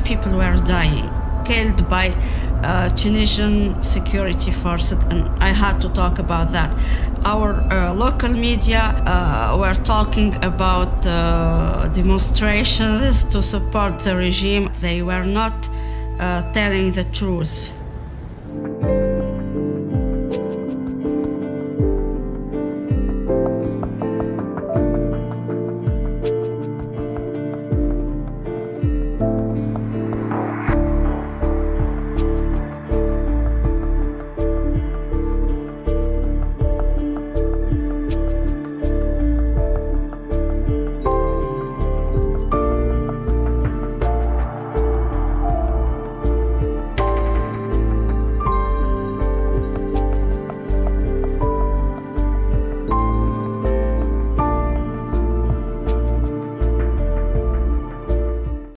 people were dying, killed by Tunisian security forces, and I had to talk about that. Our local media were talking about demonstrations to support the regime. They were not telling the truth.